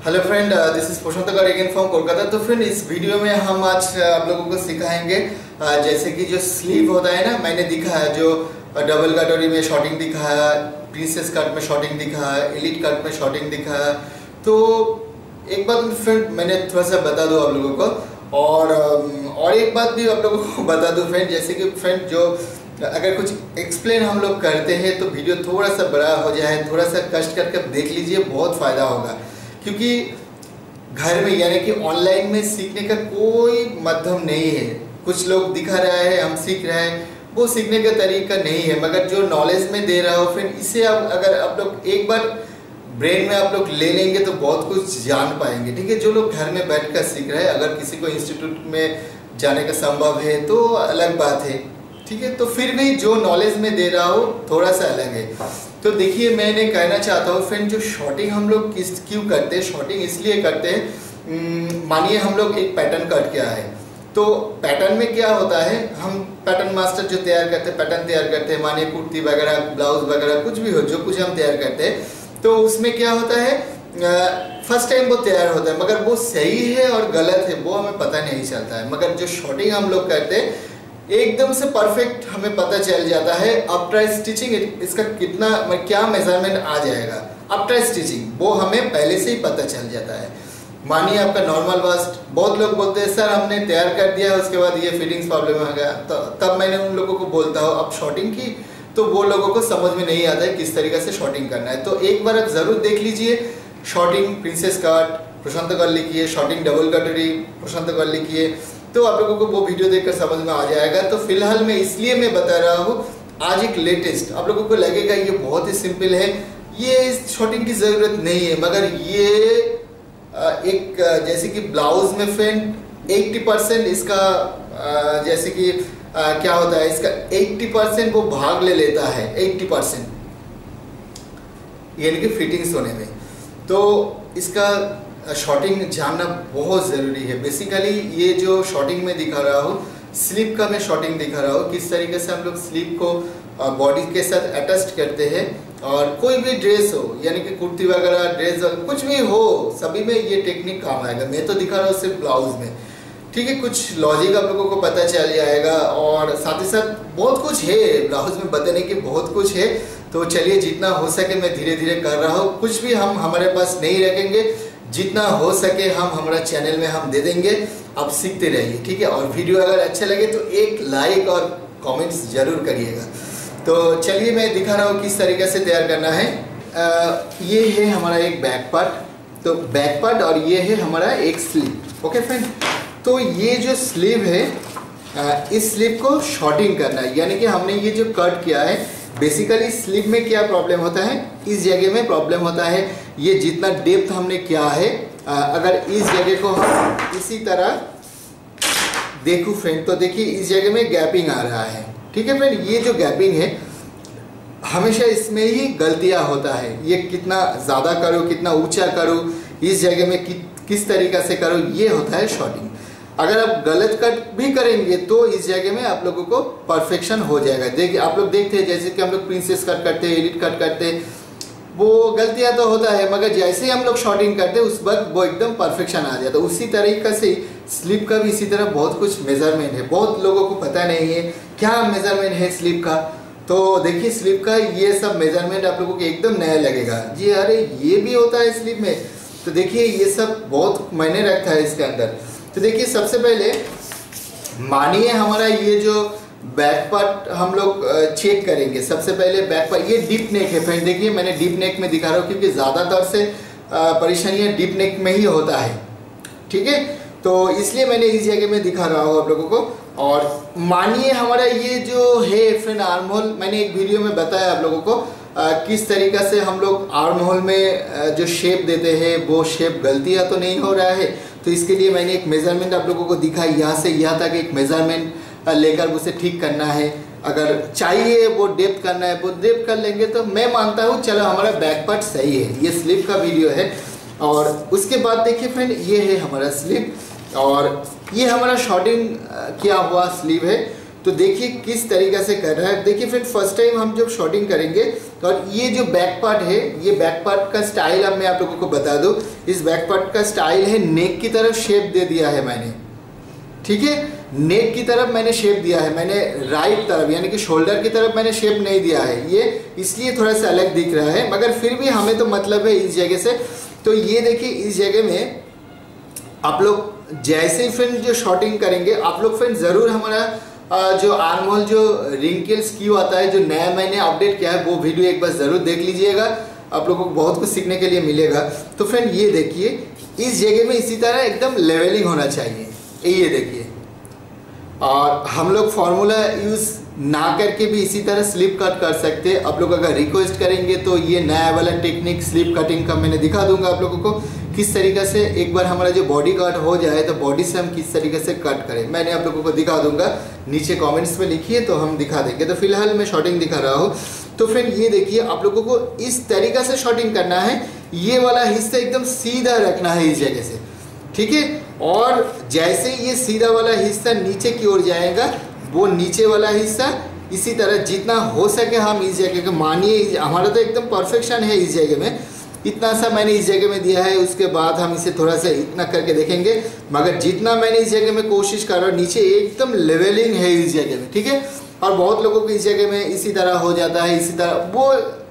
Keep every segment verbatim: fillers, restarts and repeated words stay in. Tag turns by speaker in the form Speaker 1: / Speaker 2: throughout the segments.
Speaker 1: Hello friend, this is Prashant again from Kolkata. तो friend, इस video में हम आज आप लोगों को सिखाएंगे uh, जैसे कि जो स्लीव होता है ना, मैंने दिखा है जो डबल कटोरी में शॉर्टिंग दिखा है, प्रिंसेस कट में शॉर्टिंग दिखा है, एलिट कट में शॉर्टिंग दिखा है। तो एक बात फ्रेंड मैंने थोड़ा सा बता दूँ आप लोगों को, और और एक बात भी आप लोगों को बता दूँ फ्रेंड, जैसे कि फ्रेंड जो अगर कुछ एक्सप्लेन हम लोग करते हैं तो वीडियो थोड़ा सा बड़ा हो जाए, थोड़ा सा कष्ट करके देख लीजिए, बहुत फ़ायदा होगा। क्योंकि घर में यानी कि ऑनलाइन में सीखने का कोई माध्यम नहीं है। कुछ लोग दिखा रहा है, हम सीख रहे हैं, वो सीखने का तरीका नहीं है। मगर जो नॉलेज में दे रहा हो फ्रेंड, इसे आप अगर आप लोग एक बार ब्रेन में आप लोग ले लेंगे तो बहुत कुछ जान पाएंगे। ठीक है, जो लोग घर में बैठ कर सीख रहे हैं, अगर किसी को इंस्टीट्यूट में जाने का संभव है तो अलग बात है। ठीक है, तो फिर भी जो नॉलेज में दे रहा हो थोड़ा सा अलग है। तो देखिए, मैंने कहना चाहता हूँ फ्रेंड, जो शॉर्टिंग हम लोग किस क्यों करते हैं, शॉर्टिंग इसलिए करते हैं। मानिए हम लोग एक पैटर्न कट किया है, तो पैटर्न में क्या होता है, हम पैटर्न मास्टर जो तैयार करते हैं, पैटर्न तैयार करते हैं, मानिए कुर्ती वगैरह, ब्लाउज वगैरह, कुछ भी हो, जो कुछ हम तैयार करते हैं, तो उसमें क्या होता है, फर्स्ट टाइम वो तैयार होता है, मगर वो सही है और गलत है वो हमें पता नहीं चलता है। मगर जो शॉर्टिंग हम लोग करते हैं एकदम से परफेक्ट हमें पता चल जाता है। आफ्टर स्टिचिंग इसका कितना क्या मेजरमेंट आ जाएगा, आफ्टर स्टिचिंग वो हमें पहले से ही पता चल जाता है। मानिए आपका नॉर्मल वास्ट, बहुत लोग बोलते हैं सर हमने तैयार कर दिया, उसके बाद ये फिटिंग्स प्रॉब्लम आ गया, तो तब मैंने उन लोगों को बोलता हूँ अब शॉर्टिंग की, तो वो लोगों को समझ में नहीं आता है किस तरीके से शॉर्टिंग करना है। तो एक बार आप ज़रूर देख लीजिए, शॉर्टिंग प्रिंसेस कट प्रशांत कर लिखिए, शॉर्टिंग डबल कटोरी प्रशांत कर लिखिए, तो आप लोगों को वो वीडियो देखकर समझ में आ जाएगा। तो फिलहाल मैं इसलिए मैं बता रहा हूँ आज एक लेटेस्ट, आप लोगों को लगेगा ये बहुत ही सिंपल है, ये शॉर्टिंग की ज़रूरत नहीं है, मगर ये एक जैसे कि ब्लाउज में फ्रेंड अस्सी परसेंट इसका जैसे कि क्या होता है, इसका अस्सी परसेंट वो भाग ले लेता है, अस्सी परसेंट यानी कि फिटिंग्स होने में। तो इसका शॉर्टिंग जानना बहुत ज़रूरी है। बेसिकली ये जो शॉर्टिंग में दिखा रहा हूँ, स्लीव का मैं शॉर्टिंग दिखा रहा हूँ, किस तरीके से हम लोग स्लीव को बॉडी के साथ अटैच करते हैं। और कोई भी ड्रेस हो, यानी कि कुर्ती वगैरह, ड्रेस वगैरह, कुछ भी हो, सभी में ये टेक्निक काम आएगा। मैं तो दिखा रहा हूँ सिर्फ ब्लाउज में। ठीक है, कुछ लॉजिक आप लोगों को पता चल जाएगा, और साथ ही साथ बहुत कुछ है ब्लाउज में बताने की, बहुत कुछ है। तो चलिए, जितना हो सके मैं धीरे धीरे कर रहा हूँ, कुछ भी हम हमारे पास नहीं रखेंगे, जितना हो सके हम हमारा चैनल में हम दे देंगे, आप सीखते रहिए। ठीक है, और वीडियो अगर अच्छे लगे तो एक लाइक और कमेंट्स जरूर करिएगा। तो चलिए, मैं दिखा रहा हूँ किस तरीके से तैयार करना है। आ, ये है हमारा एक बैक पार्ट, तो बैक पार्ट, और ये है हमारा एक स्लीव। ओके फ्रेंड, तो ये जो स्लीव है, आ, इस स्लीव को शॉर्टिंग करना है, यानी कि हमने ये जो कट किया है, बेसिकली स्लीव में क्या प्रॉब्लम होता है, इस जगह में प्रॉब्लम होता है। ये जितना डेप्थ हमने किया है, आ, अगर इस जगह को हम इसी तरह देखूं फ्रेंड, तो देखिए इस जगह में गैपिंग आ रहा है। ठीक है फ्रेंड, ये जो गैपिंग है हमेशा इसमें ही गलतियां होता है। ये कितना ज़्यादा करो, कितना ऊंचा करो, इस जगह में कि, किस तरीक़ा से करो, ये होता है शॉर्टिंग। अगर आप गलत कट भी करेंगे तो इस जगह में आप लोगों को परफेक्शन हो जाएगा। देखिए, आप लोग देखते हैं जैसे कि हम लोग प्रिंसेस कट करते हैं, एलिट कट करते हैं, वो गलतियां तो होता है, मगर जैसे ही हम लोग शॉर्टिंग करते हैं उस वक्त वो एकदम परफेक्शन आ जाता है। उसी तरीके से स्लीव का भी इसी तरह बहुत कुछ मेजरमेंट है, बहुत लोगों को पता नहीं है क्या मेजरमेंट है स्लीव का। तो देखिए, स्लीव का ये सब मेजरमेंट आप लोगों को एकदम नया लगेगा, जी अरे ये भी होता है स्लीव में। तो देखिए, ये सब बहुत मायने रखता है इसके अंदर। तो देखिए, सबसे पहले मानिए हमारा ये जो बैक पार्ट हम लोग चेक करेंगे। सबसे पहले बैक पार्ट, ये डीप नेक है फ्रेंड, देखिए मैंने डीप नेक में दिखा रहा हूँ, क्योंकि ज़्यादातर से परेशानियाँ डीप नेक में ही होता है। ठीक है, तो इसलिए मैंने इस जगह में दिखा रहा हूँ आप लोगों को। और मानिए हमारा ये जो है फ्रेंड आर्म होल, मैंने एक वीडियो में बताया आप लोगों को आ, किस तरीक़ा से हम लोग आर्म होल में आ, जो शेप देते हैं, वो शेप गलतियाँ तो नहीं हो रहा है। तो इसके लिए मैंने एक मेज़रमेंट आप लोगों को दिखा, यहाँ से यहाँ तक एक मेज़रमेंट लेकर उसे ठीक करना है। अगर चाहिए वो डेप्थ करना है वो डेप्थ कर लेंगे, तो मैं मानता हूँ चलो हमारा बैक पार्ट सही है। ये स्लीव का वीडियो है। और उसके बाद देखिए फ्रेंड, ये है हमारा स्लीव, और ये हमारा शॉर्टिंग किया हुआ स्लीव है। तो देखिए किस तरीके से कर रहा है। देखिए फिर फर्स्ट टाइम हम जब शॉर्टिंग करेंगे तो और ये जो बैक पार्ट है, ये बैक पार्ट का स्टाइल अब मैं आप लोगों को बता दूं, इस बैक पार्ट का स्टाइल है नेक की तरफ शेप दे दिया है मैंने, ठीक है, नेक की तरफ मैंने शेप दिया है, मैंने राइट तरफ यानी कि शोल्डर की तरफ मैंने शेप नहीं दिया है, ये इसलिए थोड़ा सा अलग दिख रहा है, मगर फिर भी हमें तो मतलब है इस जगह से। तो ये देखिए इस जगह में आप लोग जैसे ही फ्रेंड जो शॉर्टिंग करेंगे, आप लोग फ्रेंड ज़रूर हमारा जो आर्म होल जो रिंकल स्क्यू आता है, जो नया मैंने अपडेट किया है, वो वीडियो एक बार ज़रूर देख लीजिएगा, आप लोगों को बहुत कुछ सीखने के लिए मिलेगा। तो फ्रेंड ये देखिए इस जगह में इसी तरह एकदम लेवलिंग होना चाहिए, ये देखिए, और हम लोग फार्मूला यूज़ ना करके भी इसी तरह स्लिप कट कर सकते हैं। आप लोग अगर रिक्वेस्ट करेंगे तो ये नया वाला टेक्निक स्लिप कटिंग का मैंने दिखा दूंगा आप लोगों को, किस तरीके से एक बार हमारा जो बॉडी कट हो जाए तो बॉडी से हम किस तरीके से कट करें, मैंने आप लोगों को दिखा दूंगा, नीचे कमेंट्स में लिखिए तो हम दिखा देंगे। तो फिलहाल मैं शॉर्टिंग दिखा रहा हूँ। तो फ्रेंड ये देखिए आप लोगों को इस तरीके से शॉर्टिंग करना है, ये वाला हिस्सा एकदम सीधा रखना है इस जगह से, ठीक है, और जैसे ये सीधा वाला हिस्सा नीचे की ओर जाएगा, वो नीचे वाला हिस्सा इसी तरह जितना हो सके हम इस जगह के, मानिए हमारा तो एकदम परफेक्शन है इस जगह में, इतना सा मैंने इस जगह में दिया है, उसके बाद हम इसे थोड़ा सा इतना करके देखेंगे, मगर जितना मैंने इस जगह में कोशिश कर रहा हूँ, नीचे एकदम लेवलिंग है इस जगह में, ठीक है। और बहुत लोगों को इस जगह में इसी तरह हो जाता है, इसी तरह, वो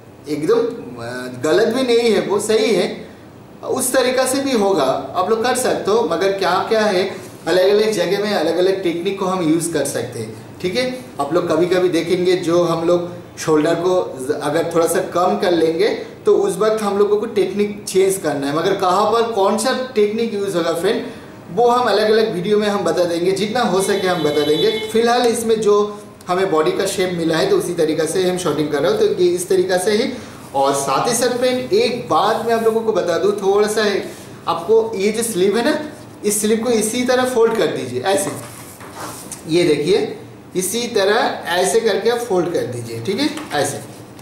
Speaker 1: एकदम गलत भी नहीं है, वो सही है, उस तरीक़ा से भी होगा, आप लोग कर सकते हो, मगर क्या क्या है अलग अलग जगह में अलग अलग टेक्निक को हम यूज़ कर सकते हैं, ठीक है। आप लोग कभी कभी देखेंगे जो हम लोग शोल्डर को अगर थोड़ा सा कम कर लेंगे तो उस वक्त हम लोगों को टेक्निक चेंज करना है, मगर कहाँ पर कौन सा टेक्निक यूज़ होगा फ्रेंड, वो हम अलग अलग वीडियो में हम बता देंगे, जितना हो सके हम बता देंगे। फिलहाल इसमें जो हमें बॉडी का शेप मिला है तो उसी तरीक़ा से हम शॉर्टिंग कर रहे हो, तो ये इस तरीक़ा से ही। और साथ ही साथ फ्रेंड एक बात मैं आप लोगों को बता दूँ, थोड़ा सा है, आपको ये जो स्लीव है ना, इस स्लीव को इसी तरह फोल्ड कर दीजिए, ऐसे, ये देखिए इसी तरह ऐसे करके आप फोल्ड कर दीजिए, ठीक है, ऐसे,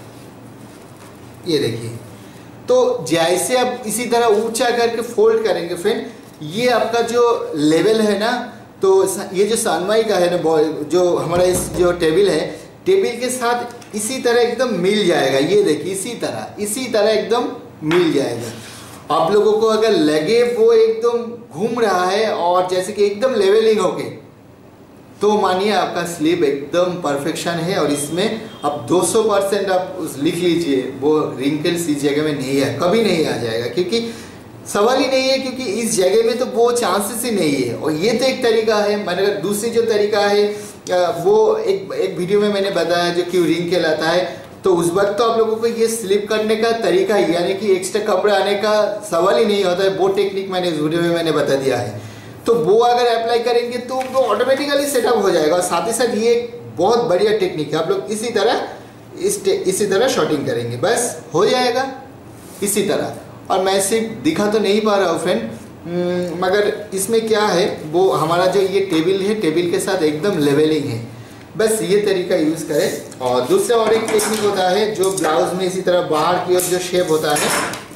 Speaker 1: ये देखिए। तो जैसे आप इसी तरह ऊंचा करके फोल्ड करेंगे फ्रेंड, ये आपका जो लेवल है ना, तो ये जो सनमाई का है ना, जो हमारा इस जो टेबल है, टेबल के साथ इसी तरह एकदम मिल जाएगा, ये देखिए इसी तरह इसी तरह एकदम मिल जाएगा। आप लोगों को अगर लगे वो एकदम घूम रहा है और जैसे कि एकदम लेवलिंग होके, तो मानिए आपका स्लीव एकदम परफेक्शन है, और इसमें अब दो सौ परसेंट आप उस लिख लीजिए, वो रिंकल्स इस जगह में नहीं है, कभी नहीं आ जाएगा, क्योंकि सवाल ही नहीं है, क्योंकि इस जगह में तो वो चांसेस ही नहीं है। और ये तो एक तरीका है, मैंने अगर दूसरी जो तरीका है वो एक एक वीडियो में मैंने बताया जो क्यों रिंकल आता है, तो उस वक्त तो आप लोगों को ये स्लिप करने का तरीका ही, यानी कि एक्स्ट्रा कपड़ा आने का सवाल ही नहीं होता है, वो टेक्निक मैंने इस वीडियो में मैंने बता दिया है। तो वो अगर अप्लाई करेंगे तो वो ऑटोमेटिकली सेटअप हो जाएगा। और साथ ही साथ ये एक बहुत बढ़िया टेक्निक है, आप लोग इसी तरह इस इसी तरह शॉर्टिंग करेंगे, बस हो जाएगा इसी तरह। और मैं सिर्फ दिखा तो नहीं पा रहा हूँ फ्रेंड, मगर इसमें क्या है, वो हमारा जो ये टेबल है, टेबल के साथ एकदम लेवलिंग है, बस ये तरीका यूज़ करें। और दूसरा और एक टेक्निक होता है जो ब्लाउज में इसी तरह बाहर की ओर जो शेप होता है,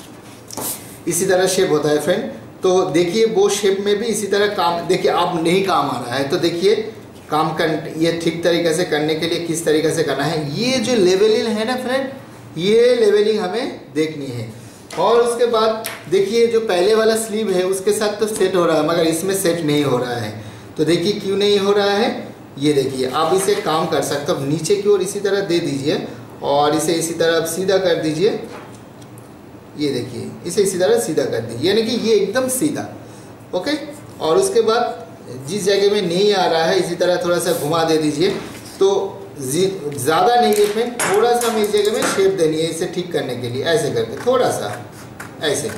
Speaker 1: इसी तरह शेप होता है फ्रेंड। तो देखिए वो शेप में भी इसी तरह काम, देखिए अब नहीं काम आ रहा है, तो देखिए काम कर, ये ठीक तरीके से करने के लिए किस तरीके से करना है, ये जो लेवलिंग है ना फ्रेंड, ये लेवलिंग हमें देखनी है। और उसके बाद देखिए जो पहले वाला स्लीव है उसके साथ तो सेट हो रहा है, मगर इसमें सेट नहीं हो रहा है, तो देखिए क्यों नहीं हो रहा है, ये देखिए आप इसे काम कर सकते हो, नीचे की ओर इसी तरह दे दीजिए और इसे इसी तरह आप सीधा कर दीजिए, ये देखिए इसे इसी तरह सीधा कर दीजिए, यानी कि ये एकदम सीधा, ओके। और उसके बाद जिस जगह में नहीं आ रहा है इसी तरह थोड़ा सा घुमा दे दीजिए, तो ज़्यादा नहीं है फ्रेंड, थोड़ा सा हमें इस जगह में शेप देनी है इसे ठीक करने के लिए, ऐसे करके थोड़ा सा ऐसे,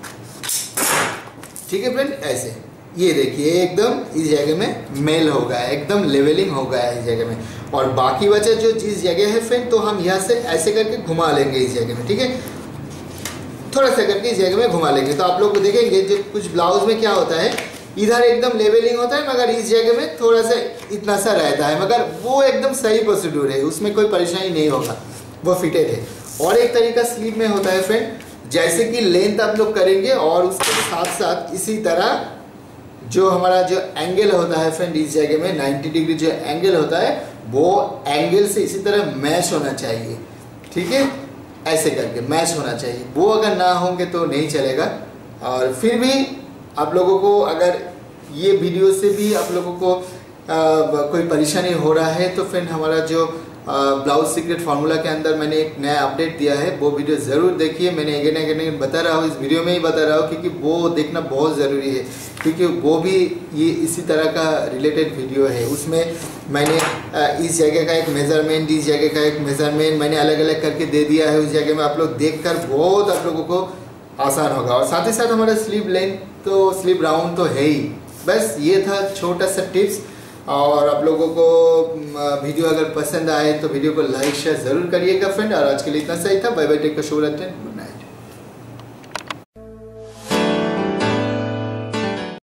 Speaker 1: ठीक है फ्रेंड, ऐसे, ये देखिए एकदम इस जगह में मेल हो गया है, एकदम लेवलिंग हो गया है इस जगह में। और बाकी बचा जो जिस जगह है फ्रेंड, तो हम यहाँ से ऐसे करके घुमा लेंगे इस जगह में, ठीक है, थोड़ा सा करके इस जगह में घुमा लेंगे। तो आप लोग देखेंगे जो कुछ ब्लाउज में क्या होता है, इधर एकदम लेवलिंग होता है, मगर इस जगह में थोड़ा सा इतना सा रहता है, मगर वो एकदम सही प्रोसीड्यूर है, उसमें कोई परेशानी नहीं होगा, वो फिटेड है। और एक तरीका स्लीव में होता है फ्रेंड, जैसे कि लेंथ आप लोग करेंगे और उसके साथ साथ इसी तरह जो हमारा जो एंगल होता है फ्रेंड, इस जगह में नाइन्टी डिग्री जो एंगल होता है, वो एंगल से इसी तरह मैच होना चाहिए, ठीक है। ऐसे करके मैच होना चाहिए। वो अगर ना होंगे तो नहीं चलेगा। और फिर भी आप लोगों को अगर ये वीडियो से भी आप लोगों को आ, कोई परेशानी हो रहा है तो फ्रेंड हमारा जो ब्लाउज सीक्रेट फार्मूला के अंदर मैंने एक नया अपडेट दिया है, वो वीडियो ज़रूर देखिए। मैंने अगेन अगेन बता रहा हूँ, इस वीडियो में ही बता रहा हूँ, क्योंकि वो देखना बहुत ज़रूरी है, क्योंकि वो भी ये इसी तरह का रिलेटेड वीडियो है। उसमें मैंने इस जगह का एक मेज़रमेंट, इस जगह का एक मेज़रमेंट मैंने अलग अलग करके दे दिया है। उस जगह में आप लोग देख कर बहुत आप लोगों को आसान होगा। और साथ ही साथ हमारा स्लीव लेंथ तो स्लीव राउंड तो है ही। बस ये था छोटा सा टिप्स। और आप लोगों को वीडियो अगर पसंद आए तो वीडियो को लाइक शेयर ज़रूर करिएगा फ्रेंड। और आज के लिए इतना सही था। बाय बाय, टेक केयर, शुभ रात्रि।